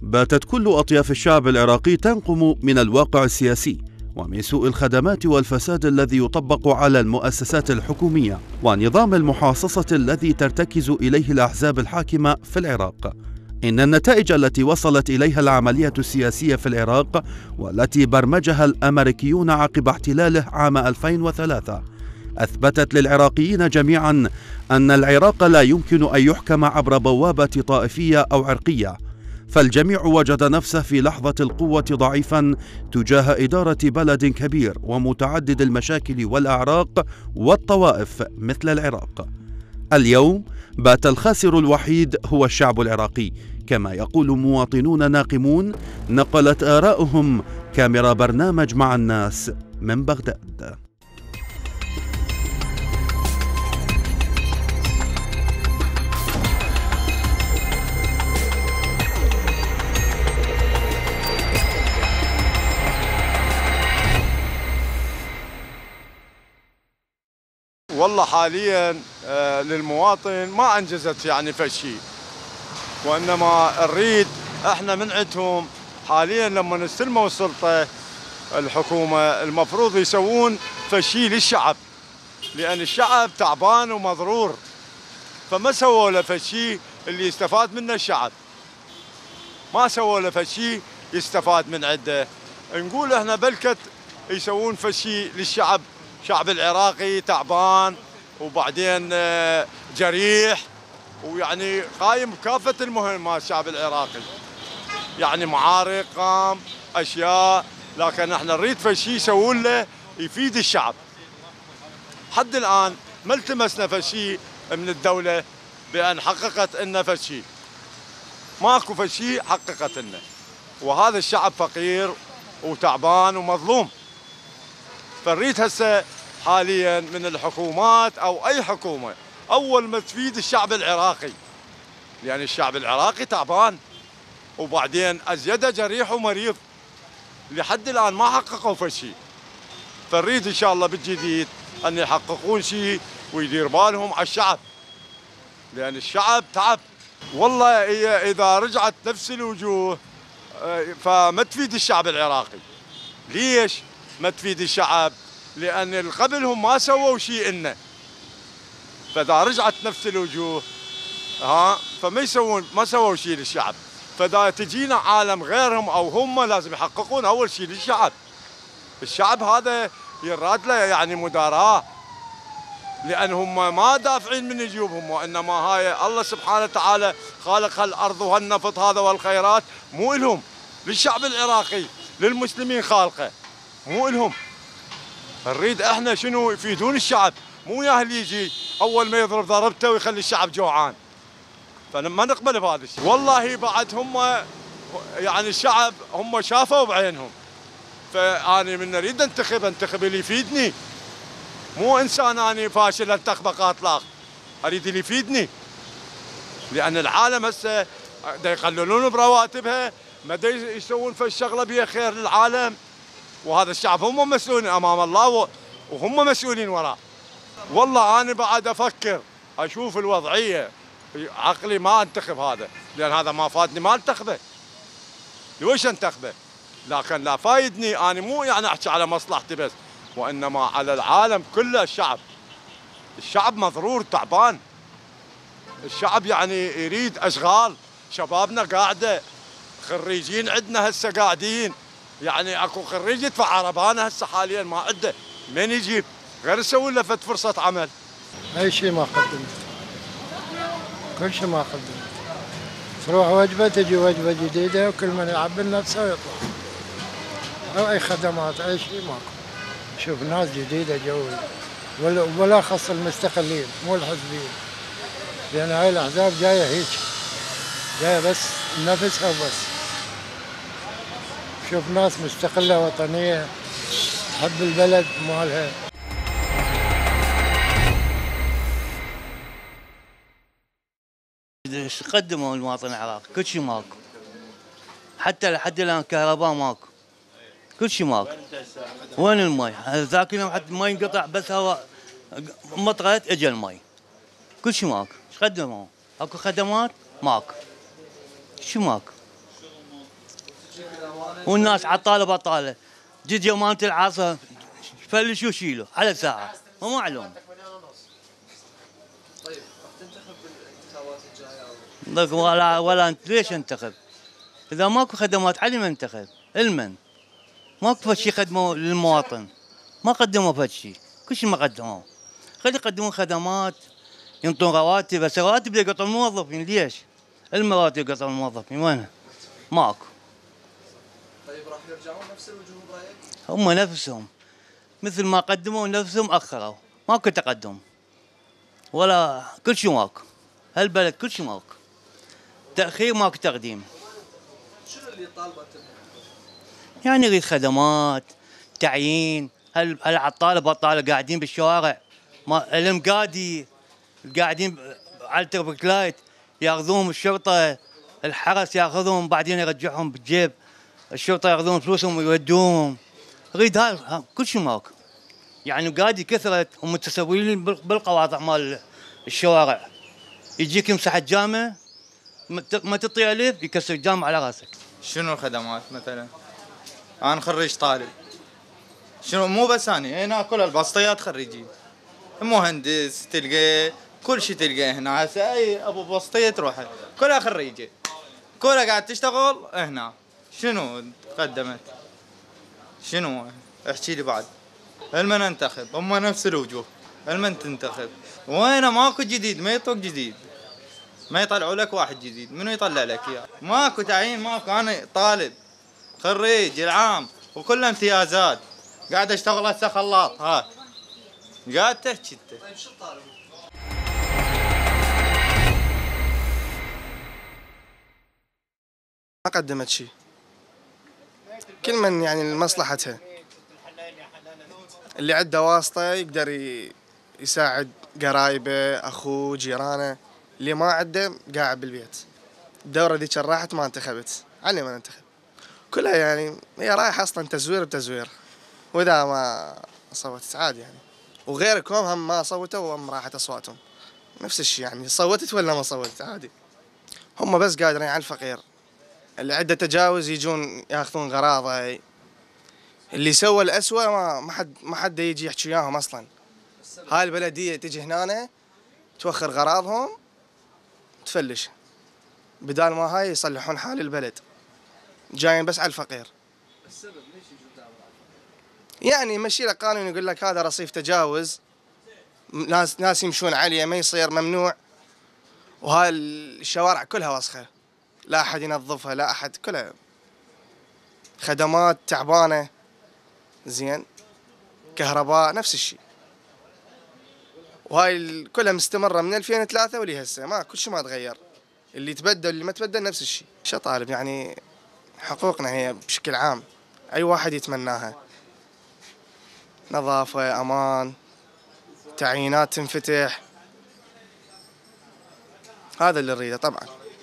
باتت كل أطياف الشعب العراقي تنقم من الواقع السياسي ومن سوء الخدمات والفساد الذي يطبق على المؤسسات الحكومية ونظام المحاصصة الذي ترتكز إليه الأحزاب الحاكمة في العراق. إن النتائج التي وصلت إليها العملية السياسية في العراق والتي برمجها الأمريكيون عقب احتلاله عام 2003 أثبتت للعراقيين جميعا أن العراق لا يمكن أن يحكم عبر بوابة طائفية أو عرقية، فالجميع وجد نفسه في لحظة القوة ضعيفا تجاه إدارة بلد كبير ومتعدد المشاكل والأعراق والطوائف مثل العراق. اليوم بات الخاسر الوحيد هو الشعب العراقي، كما يقول مواطنون ناقمون نقلت آراؤهم كاميرا برنامج مع الناس من بغداد. والله حاليا للمواطن ما انجزت يعني فشي، وانما نريد احنا من عندهم حاليا لما نستلموا السلطه الحكومه المفروض يسوون فشي للشعب، لان الشعب تعبان ومضرور، فما سووا له فشي اللي يستفاد منه الشعب، ما سووا له فشي يستفاد من عنده. نقول احنا بلكت يسوون فشي للشعب، الشعب العراقي تعبان وبعدين جريح ويعني قايم بكافة المهمات الشعب العراقي، يعني معارك قام أشياء، لكن احنا نريد فشي يسوون له يفيد الشعب. حد الآن ما التمسنا فشي من الدولة بأن حققت لنا فشي، ماكو فشي حققت لنا، وهذا الشعب فقير وتعبان ومظلوم. فنريد هسه حاليا من الحكومات او اي حكومه اول ما تفيد الشعب العراقي، لان الشعب العراقي تعبان وبعدين ازيده جريح ومريض، لحد الان ما حققوا فشي. فنريد ان شاء الله بالجديد ان يحققون شيء ويدير بالهم على الشعب، لان الشعب تعب. والله اذا رجعت نفس الوجوه فما تفيد الشعب العراقي. ليش ما تفيد الشعب؟ لأن قبلهم ما سووا شيء إلنا، فإذا رجعت نفس الوجوه فما ما سووا شيء للشعب، فإذا تجينا عالم غيرهم أو هم لازم يحققون أول شيء للشعب. الشعب هذا يراد له يعني مداراة، لأن هم ما دافعين من جيوبهم، وإنما هاي الله سبحانه وتعالى خالق هالأرض وهالنفط هذا والخيرات مو إلهم، للشعب العراقي للمسلمين خالقه، مو إلهم. نريد احنا شنو يفيدون الشعب، مو يا اللي يجي اول ما يضرب ضربته ويخلي الشعب جوعان. فما نقبل بهذا الشيء. والله بعد هم يعني الشعب هم شافوا بعينهم، فاني من اريد انتخب اللي يفيدني، مو انسان اني فاشل انتخبه اطلاق، اريد اللي يفيدني، لان العالم هسه دا يقللون برواتبها، ما دا يسوون في الشغله بها خير للعالم، وهذا الشعب هم مسؤولين امام الله وهم مسؤولين وراه. والله انا بعد افكر اشوف الوضعيه، عقلي ما انتخب هذا، لان هذا ما فادني ما انتخبه. ليش انتخبه؟ لكن لا فايدني، انا مو يعني احكي على مصلحتي بس، وانما على العالم كله. الشعب مضرور تعبان، الشعب يعني يريد اشغال، شبابنا قاعده، خريجين عندنا هسه قاعدين، يعني اكو خريج يدفع عربانه هسه حاليا ما عنده من يجيب غير يسوي له فرصه عمل. اي شيء ما قدمت، كل شيء ما قدمت. تروح وجبه تجي وجبه جديده وكل من يعبي نفسه ويطلع. او اي خدمات اي شيء ماكو. شوف ناس جديده جو، ولا خص المستقلين مو الحزبيين، لان هاي الاحزاب جايه هيك، جايه بس نفسها وبس. شوف ناس مستقلة وطنية تحب البلد مالها. ايش قدموا المواطن العراقي؟ كل شيء ماكو، حتى لحد الان كهرباء ماكو، كل شيء ماكو. وين المي؟ ذاك اليوم حتى المي انقطع، بس هو مطرت اجى المي، كل شيء ماكو. ايش قدموا؟ اكو خدمات؟ ماكو، شو ماكو؟ والناس عطاله بطاله. جد يومانة العصر فلشوا شيلوا على ساعه ما معلوم. طيب راح تنتخب بالانتخابات الجايه؟ ولا انت ليش انتخب؟ اذا ماكو خدمات علي ما انتخب؟ المن ماكو فد شيء قدموا للمواطن، ما قدموا فد شيء، كل شيء ما قدموه. خلي يقدمون خدمات، ينطون رواتب، بس رواتب يقطعون الموظفين. ليش؟ المراتب يقطعون الموظفين وينها؟ ماكو. طيب راح يرجعون نفس الوجوه برايك؟ هم نفسهم مثل ما قدموا نفسهم اخروا، ماكو تقدم ولا كل شيء ماكو. هالبلد كل شيء ماكو، تاخير ماكو تقديم. شنو اللي طالبته؟ يعني يريد خدمات، تعيين. هالعطاله بطاله قاعدين بالشوارع، ما المقادي قاعدين على الترافيك لايت، ياخذوهم الشرطه، الحرس ياخذهم بعدين يرجعهم بالجيب، الشرطه ياخذون فلوسهم ويودوهم. اريد هاي كل شيء ماكو. يعني قاعد كثرت ومتسولين بالقواطع مال الشوارع. يجيك يمسح الجامع ما تعطي الف يكسر الجامع على راسك. شنو الخدمات مثلا؟ انا خريج طالب. شنو مو بس انا هنا كل البسطيات خريجين. مهندس تلقى كل شيء تلقاه هنا. هسه اي ابو بسطيه تروح كلها خريجه. كلها قاعد تشتغل هنا. شنو قدمت؟ شنو؟ احكي لي بعد. المن انتخب؟ هم نفس الوجوه. المن تنتخب؟ وين ماكو جديد، ما يطق جديد. ما يطلعوا لك واحد جديد، منو يطلع لك اياه؟ ماكو تعيين، ماكو. انا طالب خريج العام وكله امتيازات. قاعد اشتغل هسه خلاط. ها قاعد تحكي انت. طيب شو الطالب؟ ما قدمت شيء. كل من يعني لمصلحتها. اللي عنده واسطة يقدر يساعد قرايبه، أخوه، جيرانه. اللي ما عنده قاعد بالبيت. الدورة ذيك راحت ما انتخبت، علي ما ننتخب. كلها يعني هي رايحة أصلا تزوير بتزوير. وإذا ما صوتت عادي يعني. وغيركم هم ما صوتوا وهم راحت أصواتهم. نفس الشيء يعني صوتت ولا ما صوتت عادي. هم بس قادرين على الفقير. اللي عنده تجاوز يجون ياخذون غراضه. اللي سوى الأسوأ ما حد يجي يحكي وياهم اصلا. هاي البلديه تجي هنا توخر غراضهم تفلش، بدال ما هاي يصلحون حال البلد. جايين بس على الفقير. السبب ليش يجوا دعوة على الفقير؟ يعني يمشي لك قانون يقول لك هذا رصيف تجاوز، ناس يمشون عليه ما يصير، ممنوع. وهاي الشوارع كلها وسخه، لا احد ينظفها، لا احد، كلها خدمات تعبانه. زين، كهرباء نفس الشيء. وهاي كلها مستمره من 2003 ولي هسه، ما كل شيء ما تغير. اللي تبدل اللي ما تبدل نفس الشيء. شو طالب يعني حقوقنا هي بشكل عام اي واحد يتمناها. نظافه، امان، تعيينات تنفتح، هذا اللي نريده طبعا.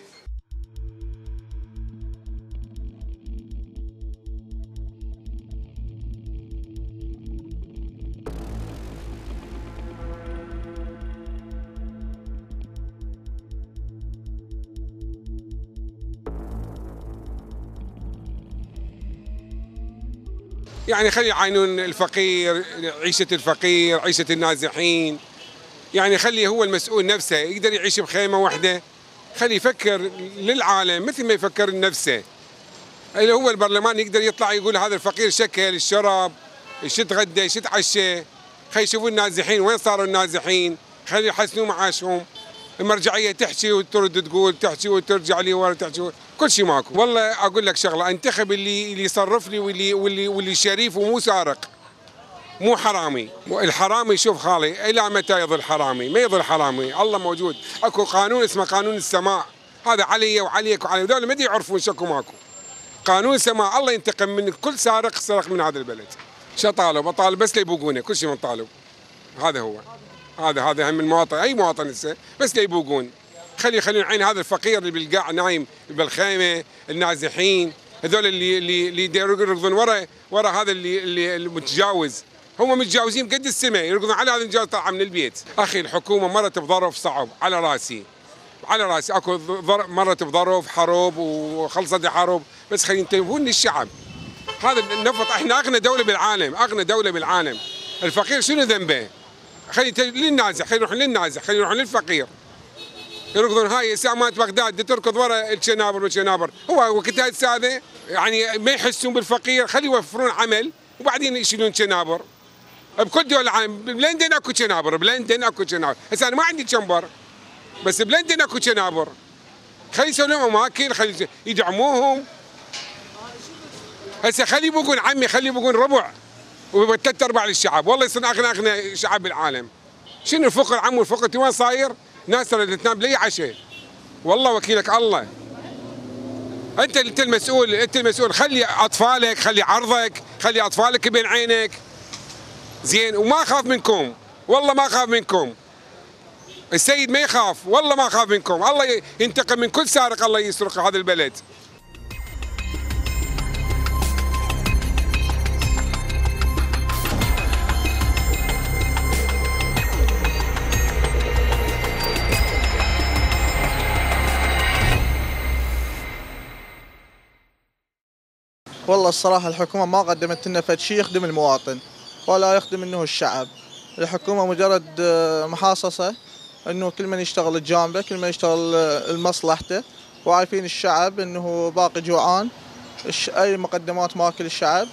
يعني خلي يعاينون الفقير، عيشة الفقير، عيشة النازحين. يعني خلي هو المسؤول نفسه يقدر يعيش بخيمة واحدة. خلي يفكر للعالم مثل ما يفكر لنفسه. اللي هو البرلمان يقدر يطلع يقول هذا الفقير شكل الشرب، ايش تغدى، ايش تعشى. خلي يشوفوا النازحين وين صاروا النازحين، خلي يحسنوا معاشهم. المرجعية تحكي وترد تقول، تحكي وترجع لي ورا تحكي، كل شيء ماكو. والله اقول لك شغله، انتخب اللي يصرف لي واللي شريف ومو سارق، مو حرامي. الحرامي شوف خالي الى متى يظل حرامي؟ ما يظل حرامي، الله موجود. اكو قانون اسمه قانون السماء، هذا علي وعليك وعلي، ذول ما يعرفون شكو ماكو. قانون سماء، الله ينتقم من كل سارق سرق من هذا البلد. شو طالب؟ اطالب بس ليبوقونه، كل شيء من طالب. هذا هو، هذا هم المواطن، اي مواطن هسه بس ليبوقون. خلي عين هذا الفقير اللي بالقاع نايم بالخيمه، النازحين، هذول اللي يركضون ورا هذا اللي المتجاوز. هم متجاوزين قد السماء، يركضون على هذا المتجاوز طالع من البيت. اخي الحكومه مرت بظرف صعب على راسي، على راسي، اكو مرت بظرف حرب وخلصت حرب، بس خلينا ينتبهون للشعب. هذا النفط، احنا اغنى دوله بالعالم، اغنى دوله بالعالم. الفقير شنو ذنبه؟ للنازح، خلينا يروحون للنازح، خلينا يروحون للفقير. يركضون هاي سامات بغداد تركض ورا الشنابر والشنابر، هو وقتها الساده يعني ما يحسون بالفقير، خلي يوفرون عمل وبعدين يشيلون شنابر. بكل دول العالم، بلندن اكو شنابر، بلندن اكو شنابر، هسه انا ما عندي شنبر بس بلندن اكو شنابر. خلي يسوون لهم اماكن، خلي يدعموهم. هسه خلي يبقون عمي، خلي يبقون ربع وثلاث ارباع للشعب، والله يصير اغنى شعب بالعالم. شنو الفقر عمو؟ الفقر وين صاير؟ ناس ترى تنام لي عشاء، والله وكيلك الله. انت المسؤول، انت المسؤول. خلي اطفالك، خلي عرضك، خلي اطفالك بين عينك زين، وما اخاف منكم، والله ما اخاف منكم. السيد ما يخاف، والله ما اخاف منكم. الله ينتقم من كل سارق الله يسرق هذا البلد. والله الصراحة الحكومة ما قدمت لنا فد شيء يخدم المواطن ولا يخدم انه الشعب. الحكومة مجرد محاصصة، انه كل من يشتغل الجانبه، كل من يشتغل لمصلحته، وعارفين الشعب انه باقي جوعان، اي مقدمات ماكل الشعب.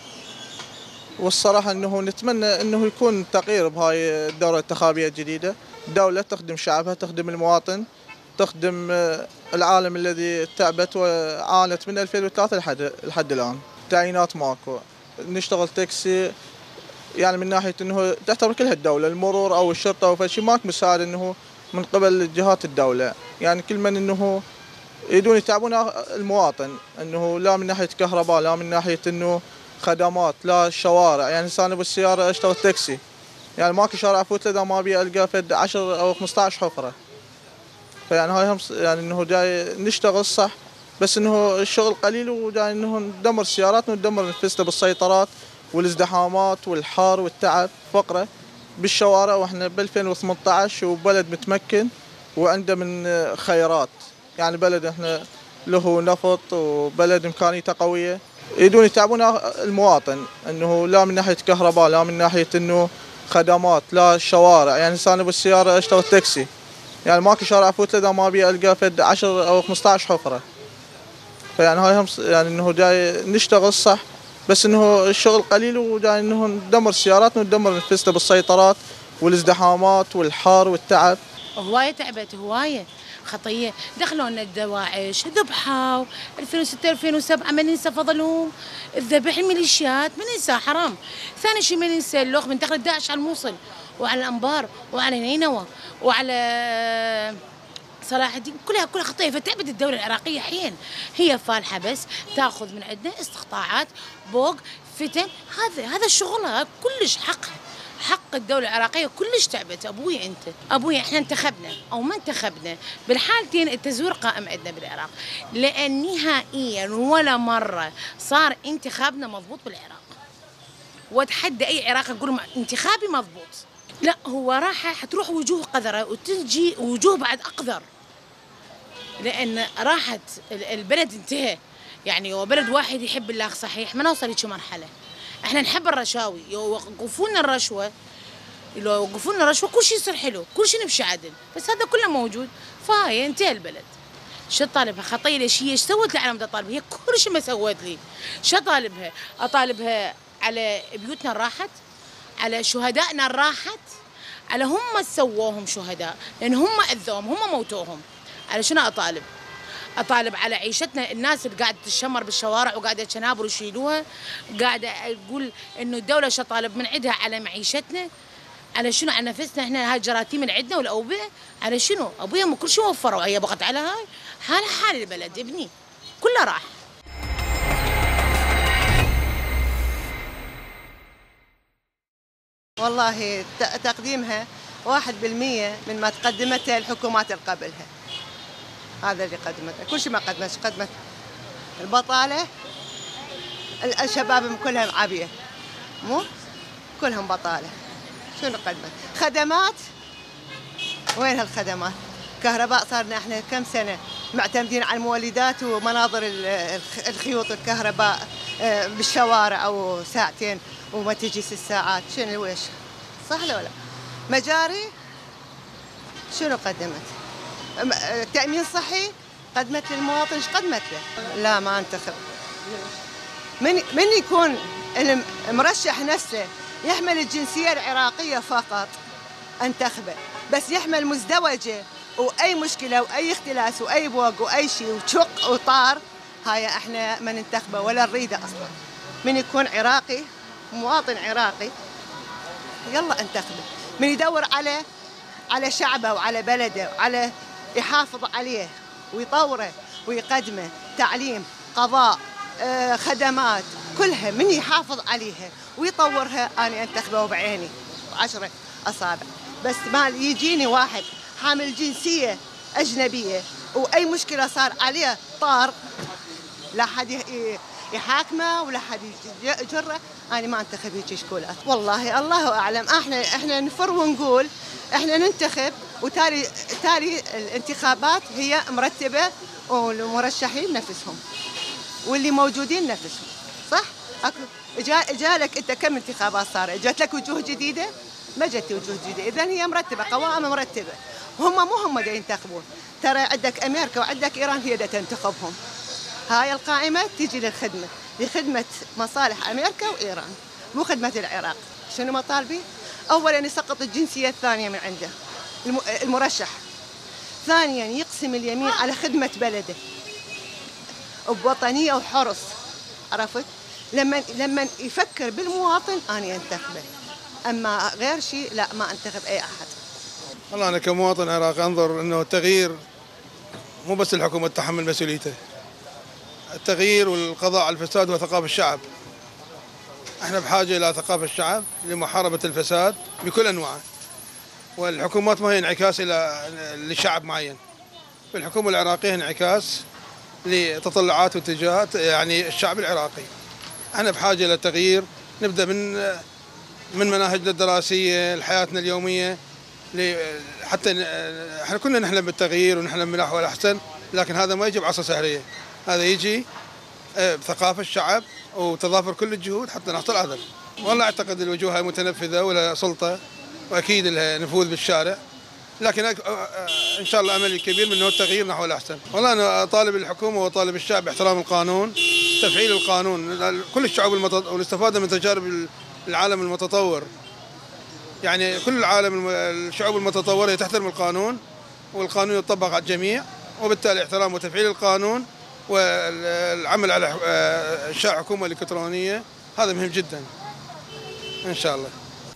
والصراحة انه نتمنى انه يكون تغيير بهاي الدورة الانتخابية الجديدة، دولة تخدم شعبها، تخدم المواطن، تخدم العالم الذي تعبت وعانت من 2003 لحد الآن. تعيينات ماكو، نشتغل تاكسي، يعني من ناحية انه تعتبر كلها الدولة، المرور او الشرطة او فشي ماكو مساعد انه من قبل جهات الدولة. يعني كل من انه يريدون يتعبون المواطن، انه لا من ناحية كهرباء، لا من ناحية انه خدمات، لا الشوارع. يعني انا بالسيارة اشتغل تاكسي، يعني ماكو شارع افوت اذا ما ابي القى فد 10 او 15 حفرة. فيعني هاي هم يعني انه جاي نشتغل صح، بس انه الشغل قليل، وجاي انه ندمر السيارات وندمر نفسنا بالسيطرات والازدحامات والحار والتعب فقره بالشوارع، واحنا ب 2018 وبلد متمكن وعنده من خيرات. يعني بلد احنا له نفط وبلد امكانيته قويه. يريدون يتعبون المواطن، انه لا من ناحيه كهرباء، لا من ناحيه انه خدمات، لا الشوارع. يعني انا بالسياره اشتغل تاكسي، يعني ماكو شارع افوت اذا ما ابي القى فد 10 او 15 حفره. فيعني هاي هم يعني انه جاي نشتغل صح، بس انه الشغل قليل، وجاي انه ندمر السيارات وندمر نفسنا بالسيطرات والازدحامات والحار والتعب. هوايه تعبت، هوايه خطيه. دخلوا لنا الدواعش، ذبحوا 2006 2007، ما ننسى فضلهم الذبح، الميليشيات ما ننسى، حرام. ثاني شيء ما ننسى اللغ من دخل داعش على الموصل وعلى الانبار وعلى نينوى وعلى صلاح الدين، كلها خطيه. فتعبت الدوله العراقيه حين هي فالحه، بس تاخذ من عندنا استقطاعات، بوق، فتن. هذا شغلها كلش حق الدوله العراقيه، كلش تعبت. ابويا احنا انتخبنا او ما انتخبنا، بالحالتين التزوير قائم عندنا بالعراق، لان نهائيا ولا مره صار انتخابنا مضبوط بالعراق. واتحدى اي عراقي يقول انتخابي مضبوط، لا هو حتروح وجوه قذره وتجي وجوه بعد اقذر، لان راحت البلد انتهى. يعني هو بلد واحد يحب الله صحيح، ما نوصل لهيك مرحله. احنا نحب الرشاوي، يوقفوا لنا الرشوه، لو وقفوا لنا الرشوه كل شيء يصير حلو، كل شيء نمشي عدل، بس هذا كله موجود، فهي انتهى البلد. شو طالبها؟ خطيه ليش؟ هي ايش سوت لي على مدى طالبها؟ هي كل شيء ما سوت لي. شو طالبها؟ اطالبها على بيوتنا راحت، على شهدائنا راحت، على هم سووهم شهداء، لان هم اذوهم، هم موتوهم. على شنو اطالب؟ اطالب على عيشتنا، الناس اللي قاعده تشمر بالشوارع وقاعده شنابر يشيلوها، قاعده اقول انه الدوله شو طالب من عندها على معيشتنا، على شنو؟ على نفسنا احنا، هاي الجراثيم اللي عندنا والاوبئه، على شنو؟ ابويا كل شيء وفروا، هي بقت على هاي حال البلد ابني كله راح. والله تقديمها 1% من ما تقدمته الحكومات اللي قبلها. هذا اللي قدمته، كل شيء ما قدمت البطالة، الشباب كلهم عبية، مو كلهم بطالة. شنو قدمت؟ خدمات، وين هالخدمات؟ كهرباء صارنا احنا كم سنة معتمدين على المولدات ومناظر الخيوط الكهرباء بالشوارع أو ساعتين وما تجي 6 ساعات. شنو ويش صح ولا لا؟ مجاري شنو قدمت؟ تأمين صحي قدمت للمواطن، ايش قدمت له؟ لا ما انتخب. من يكون المرشح نفسه يحمل الجنسية العراقية فقط انتخبه، بس يحمل مزدوجة وأي مشكلة وأي اختلاس وأي بوق وأي شيء وشق وطار، هاي احنا ما ننتخبه ولا نريده أصلا. من يكون عراقي مواطن عراقي يلا انتخبه. من يدور على شعبه وعلى بلده وعلى يحافظ عليه ويطوره ويقدمه، تعليم، قضاء، خدمات، كلها من يحافظ عليها ويطورها أنا أنتخبه بعيني 10 أصابع. بس ما يجيني واحد حامل جنسية أجنبية وأي مشكلة صار عليه طار، لا حد يحاكمه ولا حد يجره. أنا ما أنتخب هيك شكولات. والله الله أعلم. إحنا نفر ونقول إحنا ننتخب وتالي الانتخابات هي مرتبة والمرشحين نفسهم واللي موجودين نفسهم، صح؟ جالك أنت كم انتخابات صارت؟ جات لك وجوه جديدة؟ ما جت وجوه جديدة. إذن هي مرتبة، قوائم مرتبة. هم دا ينتخبون. ترى عندك أمريكا وعندك إيران هي دا تنتخبهم. هاي القائمة تيجي للخدمة، لخدمة مصالح أمريكا وإيران، مو خدمة العراق. شنو مطالبي؟ أولاً يسقط الجنسية الثانية من عنده المرشح. ثانياً يقسم اليمين على خدمة بلده بوطنية وحرص. عرفت؟ لما يفكر بالمواطن أنا أنتخبه، أما غير شيء لا ما أنتخب أي أحد. والله أنا كمواطن عراقي أنظر أنه التغيير مو بس الحكومة تتحمل مسؤوليته، التغيير والقضاء على الفساد وثقافة الشعب. احنا بحاجة إلى ثقافة الشعب لمحاربة الفساد بكل أنواعه، والحكومات ما هي انعكاس لشعب معين. الحكومة العراقية انعكاس لتطلعات واتجاهات يعني الشعب العراقي. احنا بحاجة إلى التغيير، نبدأ من مناهجنا الدراسية لحياتنا اليومية، حتى احنا كلنا نحلم بالتغيير ونحلم بنحو الأحسن، لكن هذا ما يجي بعصا سحرية، هذا يجي بثقافة الشعب وتضافر كل الجهود حتى نحصل هذا. والله أعتقد الوجوه هاي متنفذة ولها سلطة وأكيد لها نفوذ بالشارع، لكن إن شاء الله أملي كبير منه التغيير نحو الأحسن. والله أنا أطالب الحكومة وأطالب الشعب باحترام القانون، تفعيل القانون. كل الشعوب والاستفادة من تجارب العالم المتطور، يعني كل الشعوب المتطورة تحترم القانون والقانون يطبق على الجميع، وبالتالي احترام وتفعيل القانون والعمل على إنشاء حكومة إلكترونية هذا مهم جدا إن شاء الله.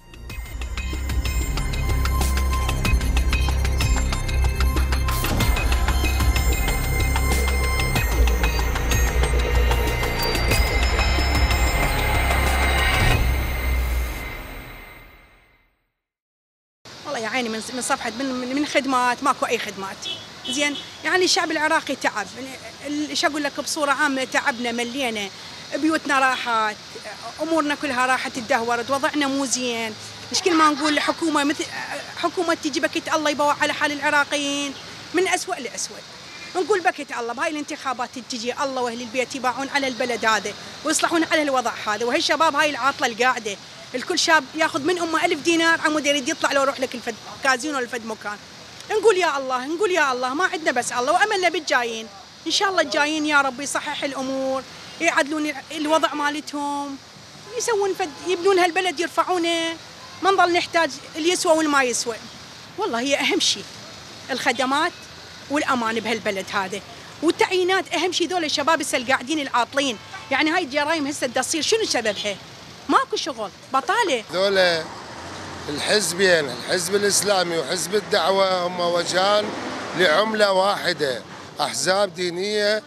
والله يعاني من صفحة من خدمات، ماكو أي خدمات. زين يعني الشعب العراقي تعب، ايش اقول لك بصوره عامه، تعبنا ملينا، بيوتنا راحت، امورنا كلها راحت تدهورت، وضعنا مو زين. مش كل ما نقول حكومه مثل حكومه تجي بكت الله يبوع على حال العراقيين من اسوء لاسوء. نقول بكت الله بهاي الانتخابات تجي الله واهل البيت يباعون على البلد هذا ويصلحون على الوضع هذا، وهي الشباب هاي العاطله القاعده، الكل شاب ياخذ من امه 1000 دينار عمود يريد يطلع لو يروح لك الفد كازينو ولا الفد مكان. نقول يا الله، نقول يا الله، ما عندنا بس الله، واملنا بالجايين ان شاء الله الجايين يا رب يصحح الامور، يعدلون الوضع مالتهم، يسوون يبنون هالبلد يرفعونه، ما نضل نحتاج اللي يسوى والما يسوى. والله هي اهم شيء الخدمات والامان بهالبلد هذا، والتعيينات اهم شيء. ذول الشباب هسه القاعدين العاطلين، يعني هاي الجرائم هسه تصير شنو سببها؟ ماكو شغل، بطاله. ذول الحزبين، الحزب الإسلامي وحزب الدعوة، هم وجهان لعملة واحدة، أحزاب دينية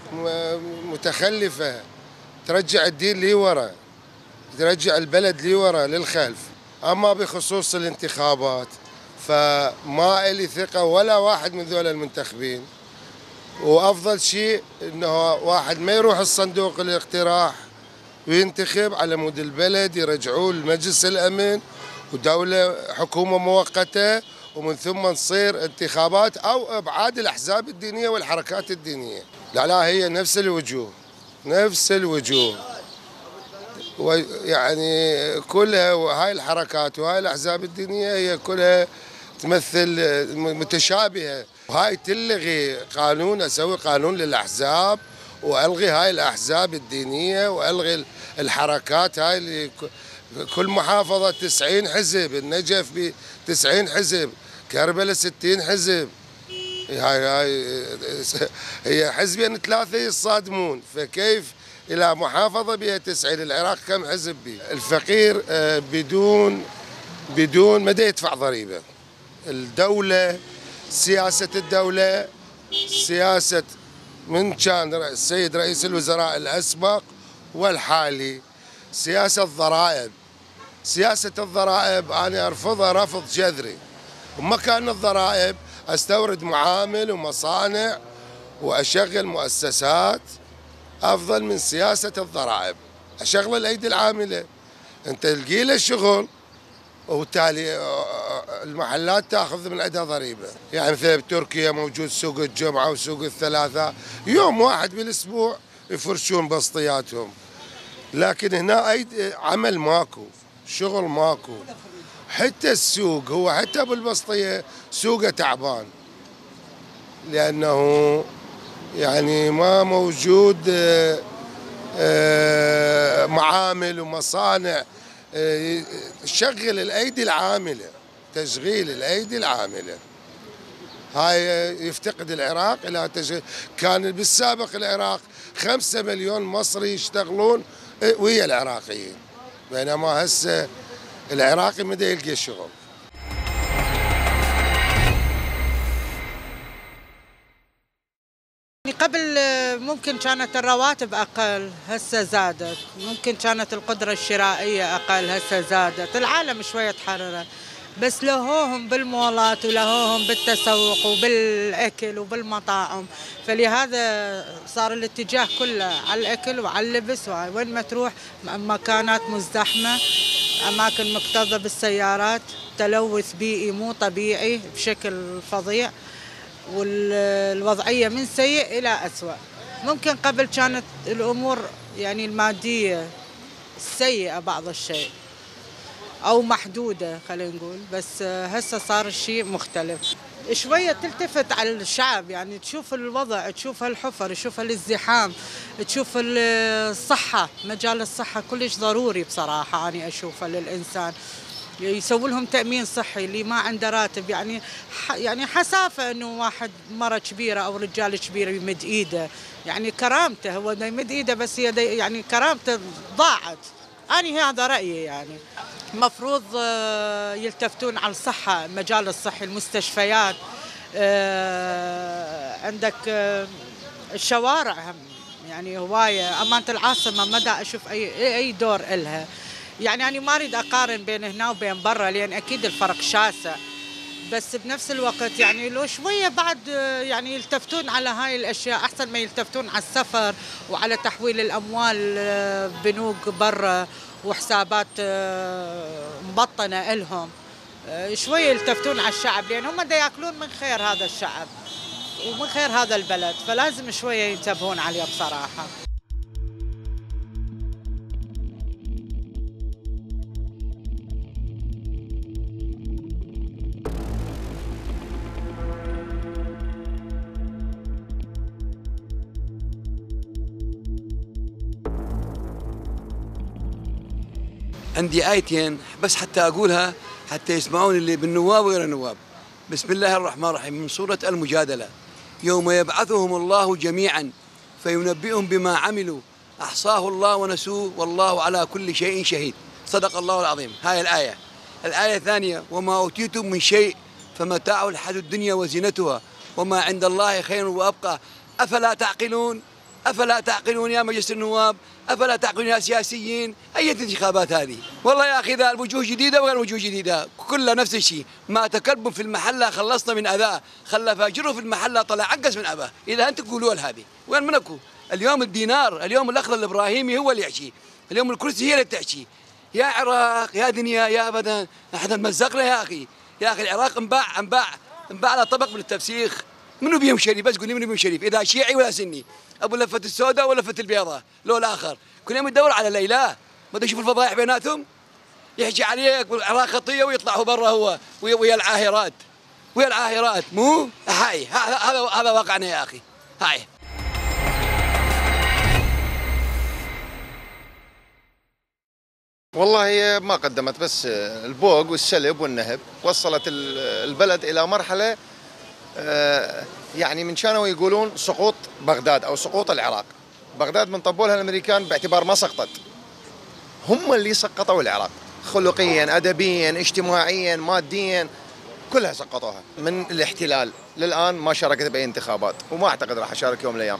متخلفة ترجع الدين لي ورا، ترجع البلد لي ورا للخلف. أما بخصوص الانتخابات فما إلي ثقة ولا واحد من ذول المنتخبين، وأفضل شيء إنه واحد ما يروح الصندوق الاقتراح وينتخب على مود البلد، يرجعوه لمجلس الأمن ودولة حكومة مؤقتة ومن ثم تصير انتخابات أو إبعاد الأحزاب الدينية والحركات الدينية. لا هي نفس الوجوه، نفس الوجوه، ويعني كلها هاي الحركات وهاي الأحزاب الدينية هي كلها تمثل متشابهة. وهاي تلغي قانون، أسوي قانون للأحزاب وألغي هاي الأحزاب الدينية وألغي الحركات هاي اللي كل محافظة 90 حزب، النجف 90 حزب، كربلاء 60 حزب. هي حزبين 3 يصادمون، فكيف إلى محافظة بها 90؟ العراق كم حزب به؟ الفقير بدون ما يدفع ضريبة. الدولة، سياسة الدولة، سياسة من كان السيد رئيس الوزراء الأسبق والحالي، سياسة الضرائب. سياسة الضرائب أنا أرفضها رفض جذري. ومكان الضرائب أستورد معامل ومصانع وأشغل مؤسسات أفضل من سياسة الضرائب. أشغل الأيدي العاملة، أنت تلقي له شغل وبالتالي المحلات تاخذ من عندها ضريبه. يعني مثلا بتركيا موجود سوق الجمعه وسوق الثلاثاء، يوم واحد بالاسبوع يفرشون بسطياتهم. لكن هنا عمل ماكو، شغل ماكو. حتى السوق هو حتى بالبسطيه سوقه تعبان، لانه يعني ما موجود معامل ومصانع شغل الأيدي العاملة، تشغيل الأيدي العاملة. هاي يفتقد العراق إلى تشغيل. كان بالسابق العراق 5 مليون مصري يشتغلون ويا العراقيين، بينما هسه العراقي ما يلقى شغل. قبل ممكن كانت الرواتب أقل، هسه زادت. ممكن كانت القدرة الشرائية أقل، هسه زادت. العالم شوية تحرر، بس لهوهم بالمولات ولهوهم بالتسوق وبالأكل وبالمطاعم. فلهذا صار الاتجاه كله على الأكل وعلى اللبس، وين ما تروح مكانات مزدحمة، أماكن مكتظة بالسيارات، تلوث بيئي مو طبيعي بشكل فظيع، والوضعية من سيء إلى أسوأ. ممكن قبل كانت الأمور يعني المادية سيئة بعض الشيء أو محدودة خلينا نقول، بس هسه صار الشيء مختلف. شوية تلتفت على الشعب، يعني تشوف الوضع، تشوف الحفر، تشوف الازدحام، تشوف الصحة. مجال الصحة كلش ضروري بصراحة، أنا أشوفه للإنسان. يسوي لهم تأمين صحي اللي ما عنده راتب، يعني حسافة انه واحد مرة كبيرة او رجال كبير يمد ايده، يعني كرامته هو يمد ايده، بس يعني كرامته ضاعت. انا هذا رأيي، يعني مفروض يلتفتون على الصحة، المجال الصحي، المستشفيات، عندك الشوارع هم يعني هواية. أمانة العاصمة ما دا أشوف أي دور إلها. يعني أنا ما أريد أقارن بين هنا وبين برا، لأن أكيد الفرق شاسع، بس بنفس الوقت يعني لو شوية بعد يعني يلتفتون على هاي الأشياء أحسن ما يلتفتون على السفر وعلى تحويل الأموال بنوك برا وحسابات مبطنة إلهم. شوية يلتفتون على الشعب، لأن هم دا يأكلون من خير هذا الشعب ومن خير هذا البلد، فلازم شوية ينتبهون عليه بصراحة. عندي آيتين بس حتى أقولها حتى يسمعون اللي بالنواب وغير النواب. بسم الله الرحمن الرحيم، من سورة المجادلة: يوم يبعثهم الله جميعا فينبئهم بما عملوا أحصاه الله ونسوه والله على كل شيء شهيد. صدق الله العظيم. هاي الآية. الآية الثانية: وما أوتيتم من شيء فمتاع الحياة الدنيا وزينتها وما عند الله خير وأبقى أفلا تعقلون؟ أفلا تعقلون يا مجلس النواب؟ أفلا تعقلون يا سياسيين؟ أي انتخابات هذه؟ والله يا أخي ذا الوجوه جديدة وغير وجوه جديدة كلها نفس الشيء. ما تكلب في المحلة خلصنا من أذاه، خلى فاجره في المحلة طلع عقس من أباه. إذا أنت تقولون هذه وين منكم؟ اليوم الدينار، اليوم الأخضر الإبراهيمي هو اللي يحكي، اليوم الكرسي هي اللي تحكي. يا عراق، يا دنيا، يا أبدا، احنا تمزقنا يا أخي. يا اخي العراق انباع على طبق من التفسيخ. منو بيهم شريف؟ بس قولي منو بيهم شريف؟ اذا شيعي ولا سني، ابو لفه السوداء ولا لفه البيضاء، لو الاخر كل يوم يدور على ليلى، ما يشوف الفضايح بيناتهم، يحكي عليك العراق خطيه ويطلع هو برا هو ويا العاهرات مو هاي. هذا واقعنا يا اخي. هاي والله ما قدمت بس البوق والسلب والنهب، وصلت البلد إلى مرحلة يعني من كانوا يقولون سقوط بغداد أو سقوط العراق. بغداد من طبولها الأمريكان باعتبار ما سقطت، هم اللي سقطوا العراق خلقيا أدبيا اجتماعيا ماديا، كلها سقطوها. من الاحتلال للآن ما شاركت بأي انتخابات، وما أعتقد راح أشارك يوم من الأيام.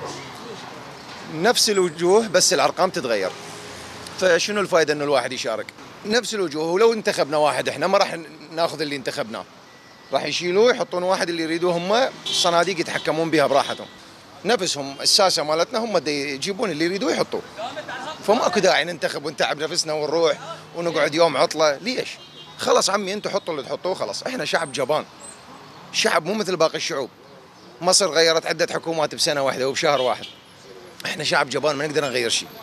نفس الوجوه بس الأرقام تتغير، فشنو الفائدة انه الواحد يشارك؟ نفس الوجوه، ولو انتخبنا واحد احنا ما راح ناخذ اللي انتخبناه، راح يشيلوه يحطون واحد اللي يريدوه هم، الصناديق يتحكمون بها براحتهم. نفسهم الساسة مالتنا هم يجيبون اللي يريدوه يحطوه. فماكو داعي ننتخب ونتعب نفسنا ونروح ونقعد يوم عطلة، ليش؟ خلاص عمي انتم حطوا اللي تحطوه خلاص، احنا شعب جبان. شعب مو مثل باقي الشعوب. مصر غيرت عدة حكومات بسنة واحدة وبشهر واحد. احنا شعب جبان ما نقدر نغير شيء.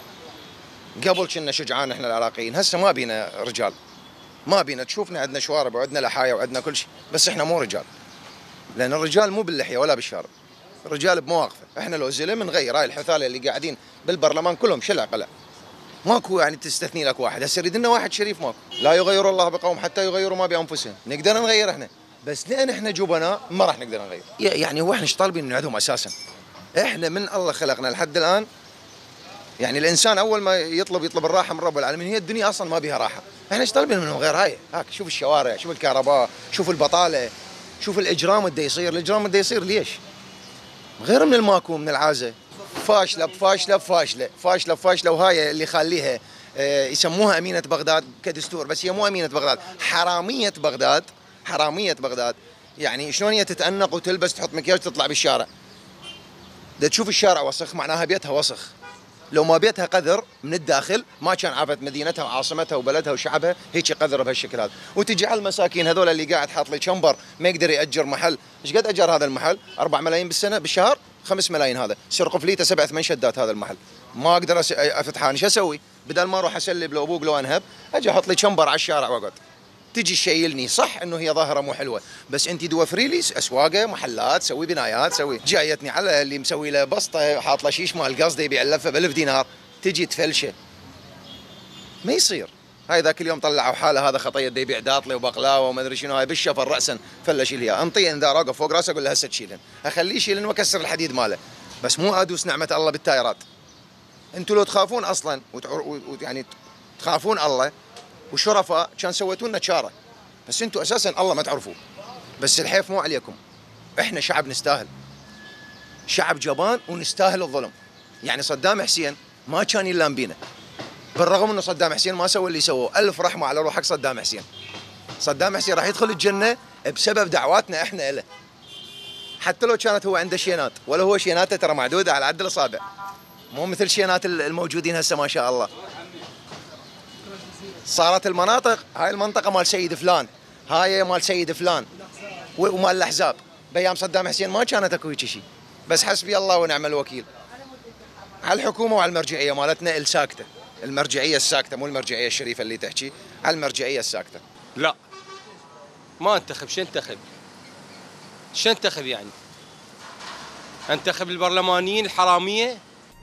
قبل كنا شجعان احنا العراقيين، هسه ما بينا رجال، ما بينا تشوفنا عندنا شوارب وعندنا لحايا وعندنا كل شيء، بس احنا مو رجال. لان الرجال مو باللحيه ولا بالشارب، الرجال بمواقفه. احنا لو زلم نغير. هاي الحثاله اللي قاعدين بالبرلمان كلهم شلع قلع، ماكو يعني تستثني لك واحد. هسه يريد لنا واحد شريف ماكو. لا يغير الله بقوم حتى يغيروا ما بانفسهم. نقدر نغير احنا، بس لان احنا جبناء ما راح نقدر نغير. يعني هو احنا ايش طالبين من عندهم اساسا؟ احنا من الله خلقنا لحد الان، يعني الانسان اول ما يطلب الراحه من رب العالمين. هي الدنيا اصلا ما بيها راحه، احنا ايش طالبين منهم غير هاي؟ هاك شوف الشوارع، شوف الكهرباء، شوف البطاله، شوف الاجرام اللي يصير. الاجرام اللي يصير ليش؟ غير من الماكو من العازه، فاشله بفاشله بفاشله فاشله بفاشله. وهاي اللي يخليها يسموها امينه بغداد كدستور، بس هي مو امينه بغداد، حراميه بغداد. حراميه بغداد يعني شلون هي تتأنق وتلبس تحط مكياج تطلع بالشارع. دا تشوف الشارع وسخ معناها بيتها وسخ. لو ما بيتها قذر من الداخل ما كان عافت مدينتها وعاصمتها وبلدها وشعبها هيك قذر بهالشكل هذا. وتجي على المساكين هذول اللي قاعد حاط لي شمبر ما يقدر ياجر محل. ايش قد اجر هذا المحل؟ 4 ملايين بالسنه، بالشهر 5 ملايين. هذا سر قفليته 7-8 شدات هذا المحل. ما اقدر افتحه، ايش اسوي؟ بدل ما اروح اسلب لو ابوق لو انهب، اجي احط لي شمبر على الشارع واقعد. تجي تشيلني، صح انه هي ظاهره مو حلوه، بس انت دوفري لي اسواقه محلات، سوي بنايات، سوي. جايتني على اللي مسوي له بسطه حاط له شيش مال قصده يبيع اللفه ب1000 دينار، تجي تفلشه. ما يصير. هاي ذاك اليوم طلعوا حاله هذا خطيه دا يبيع داطله وبقلاوه وما ادري شنو، هاي بالشفر راسا فلش لي اياه. انطيه انذار اوقف فوق راسه اقول له هسه تشيلن، اخليه يشيلن واكسر الحديد ماله، بس مو ادوس نعمه الله بالتايرات. انتم لو تخافون اصلا يعني تخافون الله وشرفاء كان سويتوا لنا شاره، بس انتم اساسا الله ما تعرفوه. بس الحيف مو عليكم، احنا شعب نستاهل، شعب جبان ونستاهل الظلم. يعني صدام حسين ما كان يلام بينا، بالرغم انه صدام حسين ما سوى اللي سووه. 1000 رحمه على روحك صدام حسين. صدام حسين راح يدخل الجنه بسبب دعواتنا احنا له، حتى لو كانت هو عنده شينات، ولا هو شيناته ترى معدوده على عد الاصابع، مو مثل شينات الموجودين هسه ما شاء الله. صارت المناطق، هاي المنطقه مال سيد فلان، هاي مال سيد فلان ومال الاحزاب. بايام صدام حسين ما كانت اكو هيك شيء، بس حسبي الله ونعم الوكيل. على الحكومه وعلى المرجعيه مالتنا الساكته، المرجعيه الساكته، مو المرجعيه الشريفه اللي تحكي، على المرجعيه الساكته. لا ما انتخب. شو انتخب؟ شو انتخب يعني؟ انتخب البرلمانيين الحراميه؟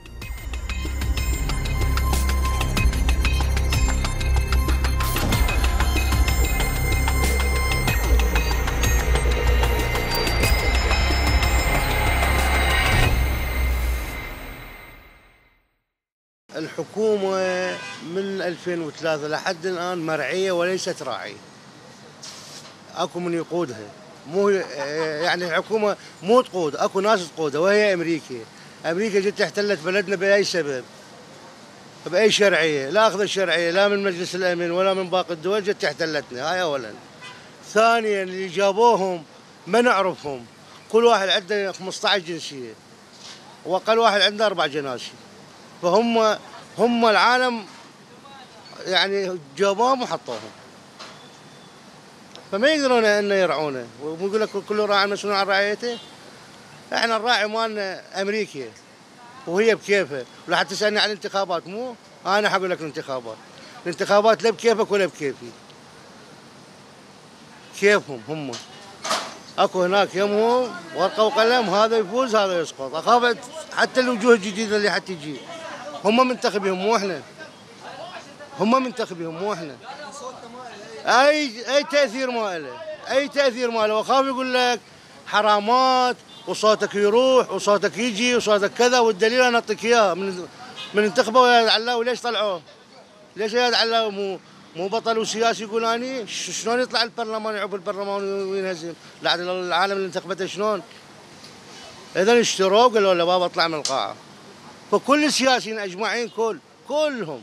الحكومة من 2003 لحد الآن مرعية وليست راعية. اكو من يقودها، مو يعني الحكومة مو تقود، اكو ناس تقودها وهي امريكا. امريكا جت احتلت بلدنا باي سبب؟ باي شرعية؟ لا اخذ الشرعية لا من مجلس الامن ولا من باقي الدول، جت احتلتنا. هاي اولا. ثانيا اللي جابوهم ما نعرفهم، كل واحد عنده 15 جنسية واقل واحد عنده 4 جناسي، فهم العالم يعني جابوهم وحطوهم. فما يقدرون انه يرعونه، ويقول لك كل راع مسؤول عن رعيته. احنا الراعي مالنا امريكي وهي بكيفها، ولا حتى تسالني عن الانتخابات مو انا حقول لك الانتخابات لا بكيفك ولا بكيفي. كيفهم هم. اكو هناك يمهم ورقه وقلم، هذا يفوز هذا يسقط. اخاف حتى الوجوه الجديده اللي حتجي هم منتخبهم مو احنا. هم منتخبهم مو احنا. اي تاثير ما له، اي تاثير ما له. واخاف يقول لك حرامات وصوتك يروح وصوتك يجي وصوتك كذا، والدليل انا اعطيك اياه من انتخبوا يا علاوي. ليش طلعوه؟ ليش يا علاوي مو بطل وسياسي يقول اني شلون يطلع البرلمان يعوب البرلمان وينهزم؟ العالم اللي انتخبته شلون؟ اذا اشتروه قالوا له بابا اطلع من القاعه. فكل السياسيين اجمعين كلهم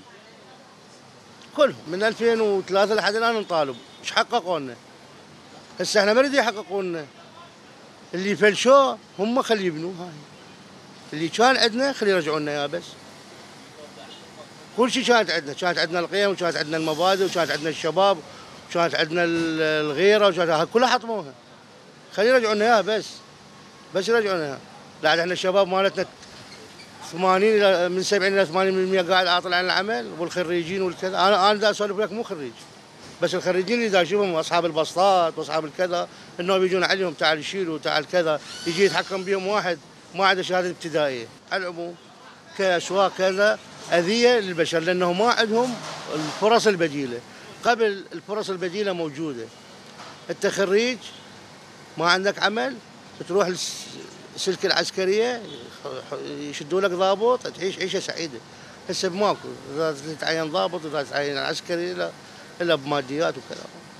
من 2003 لحد الان نطالب. ايش حققوا لنا؟ هسه احنا ما نريد يحققوا لنا. اللي فلشوه هم خلي يبنوا هاي. اللي كان عندنا خلي يرجعوا لنا اياه بس. كل شيء كانت عندنا القيم، وكانت عندنا المبادئ، وكانت عندنا الشباب، وكانت عندنا الغيره، وكانت كلها حطموها. خلي يرجعوا لنا اياها بس يرجعوا لنا اياها. لا احنا الشباب مالتنا 80 من 70 الى 80% قاعد عاطل عن العمل، والخريجين والكذا. انا دا اسولف لك مو خريج، بس الخريجين اللي دا اشوفهم اصحاب البسطات واصحاب الكذا، انهم يجون عليهم تعال شيلوا تعال كذا، يجي يتحكم بهم واحد ما عنده شهاده ابتدائيه. على العموم كاسواق كذا اذيه للبشر، لانه ما عندهم الفرص البديله. قبل الفرص البديله موجوده. انت خريج ما عندك عمل، تروح السلك العسكريه يشدوا لك ضابط تعيش عيشه سعيده. هسه ماكو، اذا تتعين ضابط اذا تتعين عسكري الا بماديات وكذا.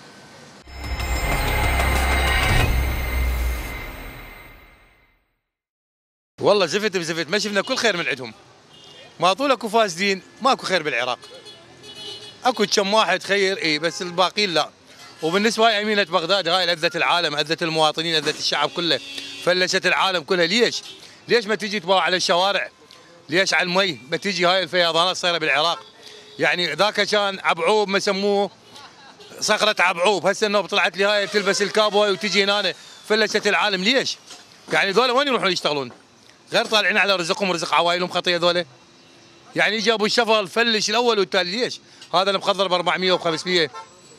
والله زفت بزفت، ما شفنا كل خير من عندهم. ما طول اكو فاسدين، ماكو خير بالعراق. اكو كم واحد خير اي، بس الباقيين لا. وبالنسبه هاي امينه بغداد هاي اذت العالم، اذت المواطنين، اذت الشعب كله، فلشت العالم كلها. ليش ما تجي تباوع على الشوارع؟ ليش على المي؟ ما تجي هاي الفيضانات صايره بالعراق. يعني ذاك كان عبعوب ما سموه صخره عبعوب، هسه انه طلعت لي هاي تلبس الكابوي وتجي هنا فلشت العالم. ليش؟ يعني ذولا وين يروحون يشتغلون؟ غير طالعين على رزقهم ورزق عوائلهم خطيه ذولا. يعني جابوا الشفل فلش الاول والتالي. ليش؟ هذا المخضر ب 400 و 500.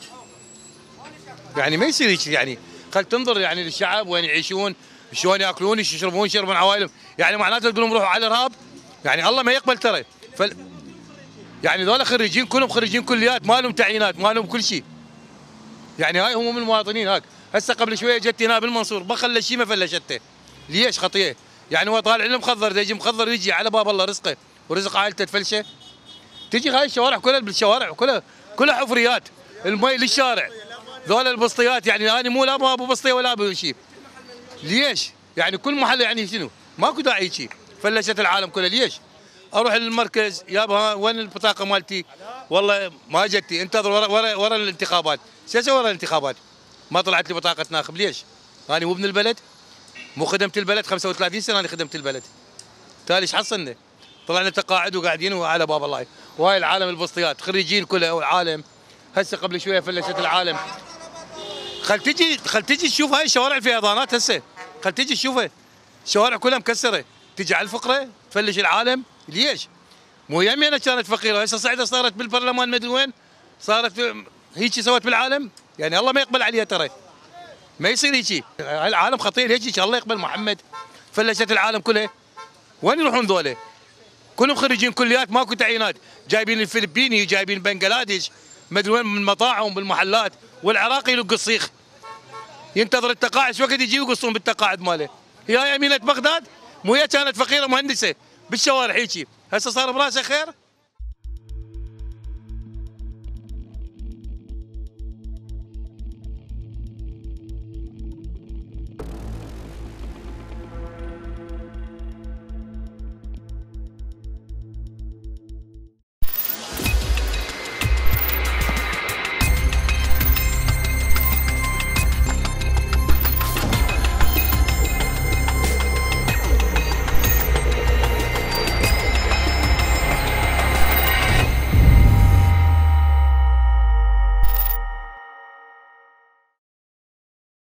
يعني ما يصير هيك. يعني خل تنظر يعني للشعب وين يعيشون، شلون ياكلون، يشربون عوائلهم. يعني معناته تقولون روحوا على الارهاب؟ يعني الله ما يقبل ترى. يعني ذولا خريجين كلهم خريجين كليات، ما لهم تعيينات، ما لهم كل شيء. يعني هاي هم من المواطنين. هاك هسه قبل شويه جت هنا بالمنصور ما خلى شيء ما فلشته. ليش؟ خطيه. يعني هو طالع لنا مخضر، يجي مخضر يجي على باب الله رزقه ورزق عائلته تفلشه. تجي هاي الشوارع كلها بالشوارع كلها حفريات، المي للشارع. ذولا البسطيات، يعني انا مو لا ابو بسطيه ولا ابو شيء. ليش؟ يعني كل محل يعني شنو؟ ماكو داعي شيء. فلشت العالم كله. ليش؟ اروح للمركز يابا وين البطاقه مالتي؟ والله ما جتي، انتظر ورا الانتخابات. شو اسوي ورا الانتخابات؟ ما طلعت لي بطاقه ناخب. ليش؟ انا مو ابن البلد؟ مو خدمت البلد 35 سنه انا خدمت البلد. تالي ايش حصلنا؟ طلعنا تقاعد وقاعدين على باب الله. وهاي العالم البسطيات خريجين كلها والعالم. هسه قبل شويه فلشت العالم. خل تجي تشوف هاي الشوارع الفيضانات هسه. خل تجي تشوفها. الشوارع كلها مكسره، تجي على الفقره تفلش العالم. ليش؟ مو يمي كانت فقيره، هسه صعده صارت بالبرلمان ما ادري وين، صارت هيك سوت بالعالم. يعني الله ما يقبل عليها ترى. ما يصير هيك. هاي العالم خطير هيك. الله يقبل محمد. فلشت العالم كلها. وين يروحون ذولا؟ كلهم خريجين كليات، ماكو تعيينات، جايبين الفلبيني، جايبين بنغلاديش، ما ادري وين من المطاعم بالمحلات، والعراقي يلق الصيخ. ينتظر التقاعد، شو وقت يجي يقصون بالتقاعد ماله. هي امينه بغداد؟ مو هي كانت فقيره مهندسه بالشوارع هيجي، هسه صار براسها خير؟